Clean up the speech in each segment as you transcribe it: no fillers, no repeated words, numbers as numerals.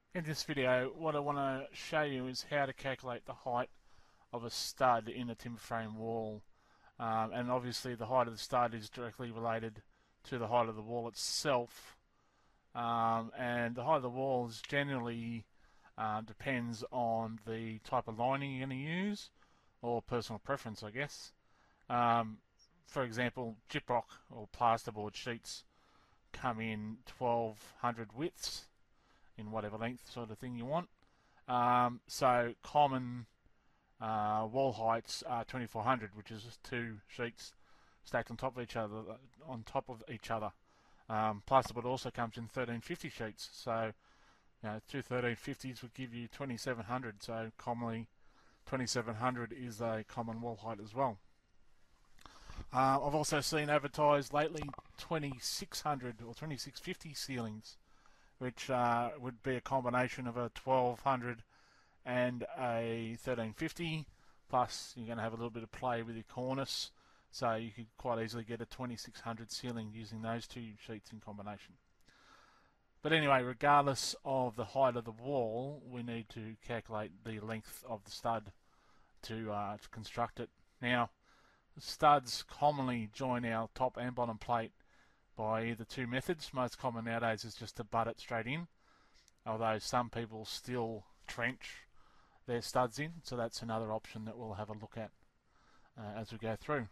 In this video, what I want to show you is how to calculate the height of a stud in a timber frame wall. And obviously the height of the stud is directly related to the height of the wall itself. And the height of the wall is generally depends on the type of lining you're going to use, or personal preference, I guess. For example, gyprock or plasterboard sheets come in 1200 widths in whatever length sort of thing you want. So common wall heights are 2400, which is just two sheets stacked on top of each other. Plasterboard also comes in 1350 sheets, so two 1350s would give you 2700. So commonly 2700 is a common wall height as well. I've also seen advertised lately 2600 or 2650 ceilings, which would be a combination of a 1200 and a 1350. Plus, you're going to have a little bit of play with your cornice, so you could quite easily get a 2600 ceiling using those two sheets in combination. But anyway, regardless of the height of the wall, we need to calculate the length of the stud to construct it. Now, studs commonly join our top and bottom plate by either two methods. Most common nowadays is just to butt it straight in, although some people still trench their studs in, so that's another option that we'll have a look at as we go through.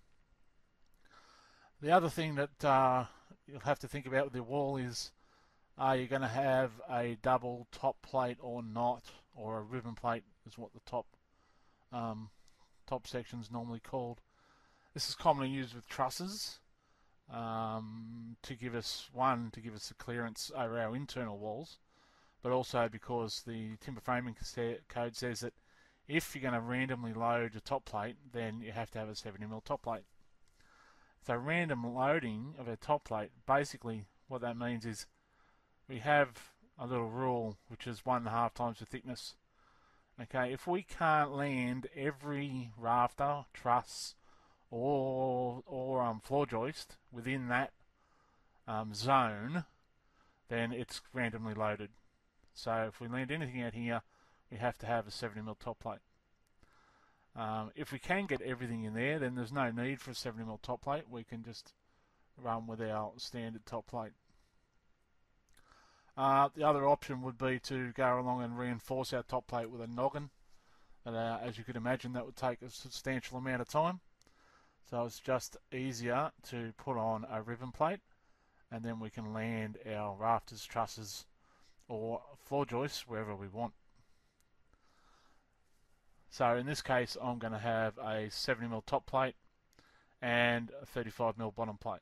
The other thing that you'll have to think about with your wall is, are you going to have a double top plate or not, or a ribbon plate is what the top section is normally called. This is commonly used with trusses to give us the clearance over our internal walls, but also because the timber framing code says that if you're going to randomly load a top plate, then you have to have a 70mm top plate. So random loading of a top plate, basically what that means is we have a little rule which is 1.5 times the thickness. Okay, if we can't land every rafter, truss, or floor joist within that zone, then it's randomly loaded. So if we land anything out here, we have to have a 70mm top plate. If we can get everything in there, then there's no need for a 70mm top plate. We can just run with our standard top plate. The other option would be to go along and reinforce our top plate with a noggin. And, as you could imagine, that would take a substantial amount of time. So it's just easier to put on a ribbon plate, and then we can land our rafters, trusses, or floor joists wherever we want. So in this case, I'm going to have a 70mm top plate and a 35mm bottom plate.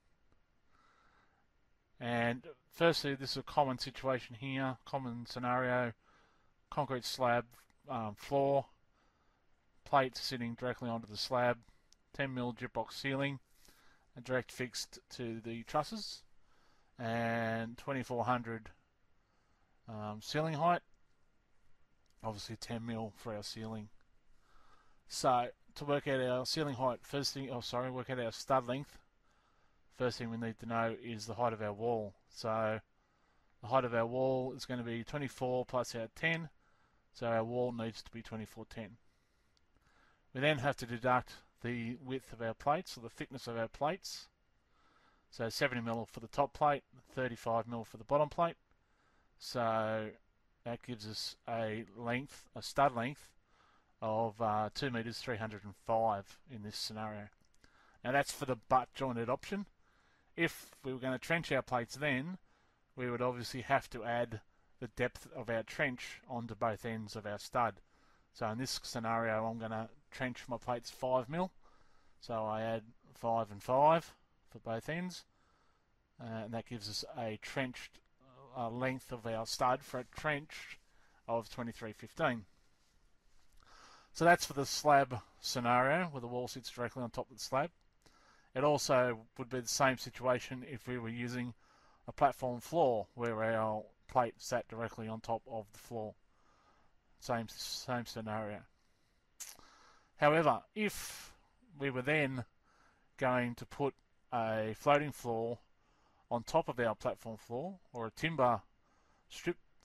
And firstly, this is a common situation here, common scenario: concrete slab floor, plate sitting directly onto the slab, 10mm gyprock ceiling, direct fixed to the trusses, and 2400 ceiling height. Obviously 10mm for our ceiling. So to work out our ceiling height, work out our stud length, first thing we need to know is the height of our wall. So the height of our wall is going to be 24 plus our 10, so our wall needs to be 2410. We then have to deduct the width of our plates, or the thickness of our plates. So 70mm for the top plate, 35mm for the bottom plate. So that gives us a stud length of 2 meters 305 in this scenario. Now that's for the butt jointed option. If we were going to trench our plates, then we would obviously have to add the depth of our trench onto both ends of our stud. So in this scenario, I'm going to trench my plates 5mm. So I add 5 and 5 for both ends, and that gives us a trenched length of our stud for a trench of 2315. So that's for the slab scenario, where the wall sits directly on top of the slab. It also would be the same situation if we were using a platform floor, where our plate sat directly on top of the floor. Same scenario. However, if we were then going to put a floating floor on top of our platform floor, or a timber strip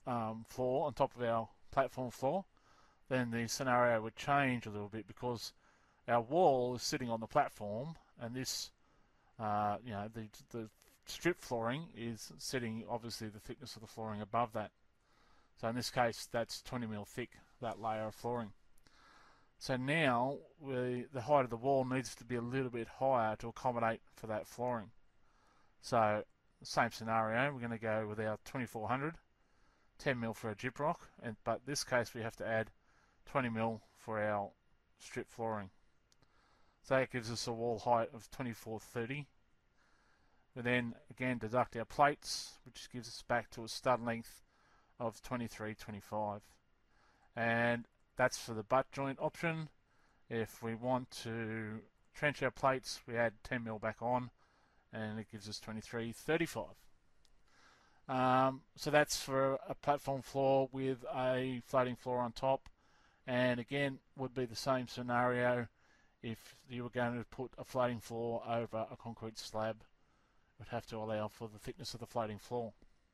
floor on top of our platform floor, then the scenario would change a little bit, because our wall is sitting on the platform, and this, the strip flooring is sitting, obviously, the thickness of the flooring above that. So in this case, that's 20mm thick, that layer of flooring. So now the height of the wall needs to be a little bit higher to accommodate for that flooring. So same scenario, we're going to go with our 2400, 10mm for our gyprock, but this case we have to add 20mm for our strip flooring. So that gives us a wall height of 2430. We then again deduct our plates, which gives us back to a stud length of 2325. And that's for the butt joint option. If we want to trench our plates, we add 10mm back on, and it gives us 2335. So that's for a platform floor with a floating floor on top. And again, would be the same scenario if you were going to put a floating floor over a concrete slab. It would have to allow for the thickness of the floating floor.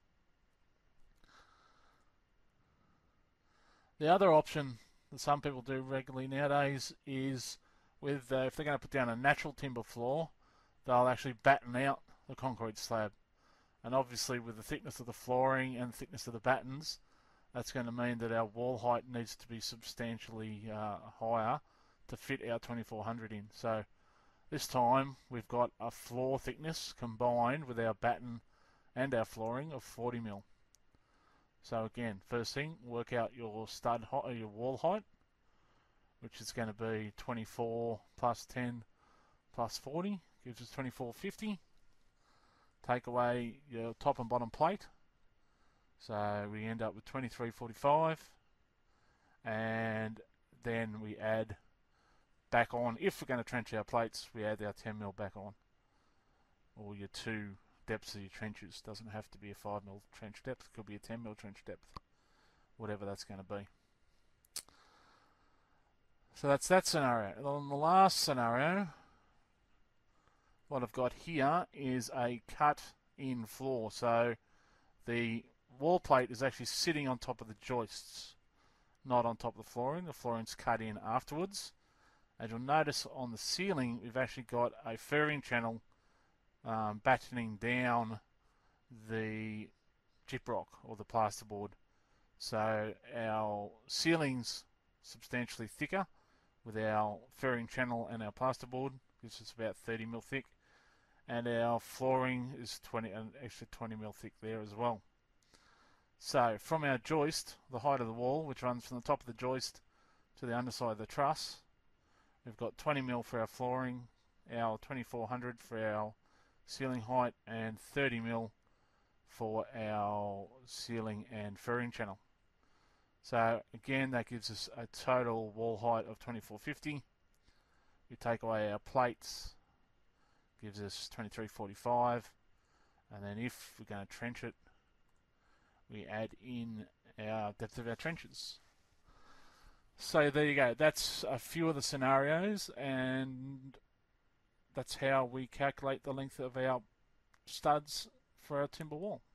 The other option that some people do regularly nowadays is with if they're going to put down a natural timber floor, they'll actually batten out the concrete slab. And obviously with the thickness of the flooring and the thickness of the battens, that's going to mean that our wall height needs to be substantially higher to fit our 2400 in. So this time we've got a floor thickness combined with our batten and our flooring of 40mm. So again, first thing, work out your stud height, or your wall height, which is going to be 24 plus 10 plus 40, gives us 2450. Take away your top and bottom plate, so we end up with 2345, and then we add back on, if we're going to trench our plates, we add our 10mm back on, or your two depths of your trenches. Doesn't have to be a 5mm trench depth, it could be a 10mm trench depth, whatever that's going to be. So that's that scenario. And on the last scenario, what I've got here is a cut-in floor. So the wall plate is actually sitting on top of the joists, not on top of the flooring. The flooring's cut in afterwards. As you'll notice on the ceiling, we've actually got a furring channel battening down the gyprock or the plasterboard. So our ceiling's substantially thicker with our furring channel and our plasterboard, gives us about 30mm thick, and our flooring is an extra 20mm thick there as well. So from our joist, the height of the wall, which runs from the top of the joist to the underside of the truss, we've got 20mm for our flooring, our 2400 for our ceiling height, and 30mm for our ceiling and furring channel. So again, that gives us a total wall height of 2450. We take away our plates, gives us 2345, and then if we're going to trench it, we add in our depth of our trenches. So there you go, that's a few of the scenarios, and that's how we calculate the length of our studs for our timber wall.